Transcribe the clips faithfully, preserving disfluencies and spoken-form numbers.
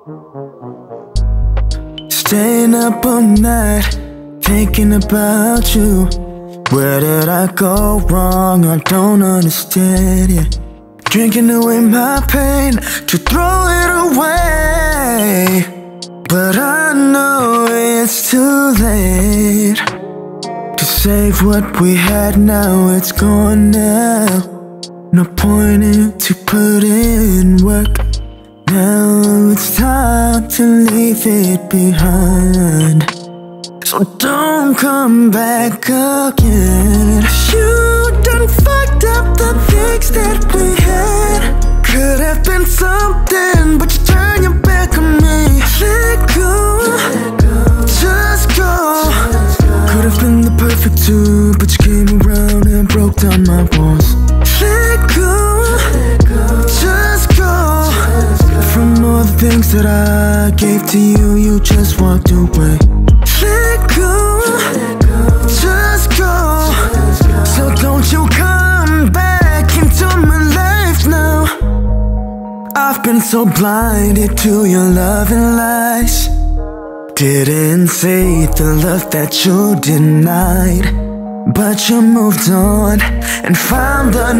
Staying up all night, thinking about you. Where did I go wrong? I don't understand, yeah. Drinking away my pain to throw it away, but I know it's too late to save what we had. Now it's gone now. No point in to put in work. Now it's time to leave it behind. So don't come back again. You done fucked up the things that we had. Could have been something, but you turn your back on me. Let go, just go. Could have been the perfect two, but you came around and broke down my walls. Let go, just go. From all the things that I gave to you, you just walked away. Let go, just go. So don't you come back into my life now. I've been so blinded to your love and lies. Didn't say the love that you denied, but you moved on and found a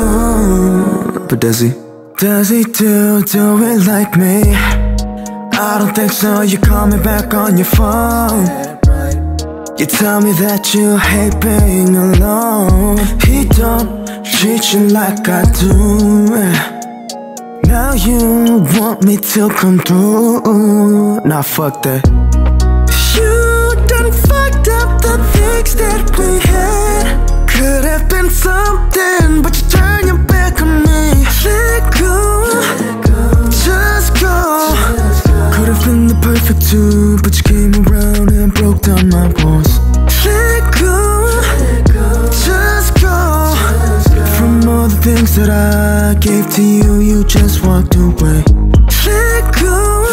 new. But does he? Does he do, do it like me? I don't think so. You call me back on your phone. You tell me that you hate being alone. He don't treat you like I do. Now you want me to come through. Nah, fuck that. You done fucked up the things that we had. Could have been something, but you turn your back on me. Let go, just go. Could have been the perfect two, but you came around and broke down my walls. Let go, just go. From all the things that I gave to you, you just walked away. Let go,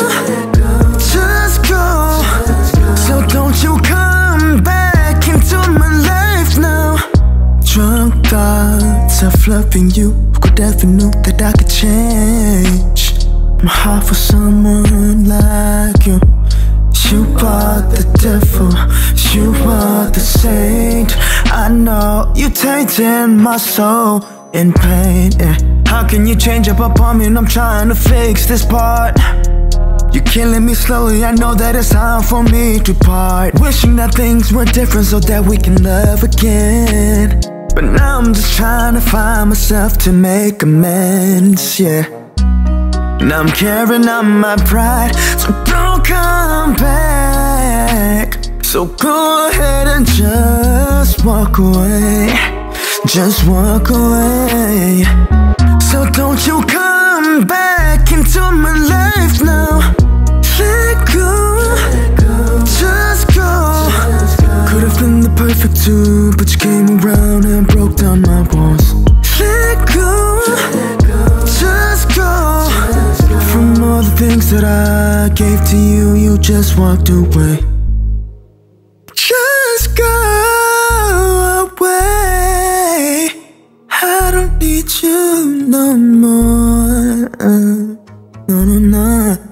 just go. So don't you come back into my life now. Drunk thoughts of loving you. Who could ever knew that I could change my heart for someone like you? You are the devil, you are the saint. I know you tainted my soul in pain, yeah. How can you change up upon me and I'm trying to fix this part? You're killing me slowly, I know that it's time for me to part. Wishing that things were different so that we can love again, but now I'm just trying to find myself to make amends, yeah. Now I'm carrying on my pride, so don't come back. So go ahead and just walk away. Just walk away. So don't you come back into my life now. Let go, just go. Could have been the perfect two, but you came around and broke down my walls. Let go, just go. From all the things that I gave to you, you just walked away. Just go away. I don't need you no more. No, no, no.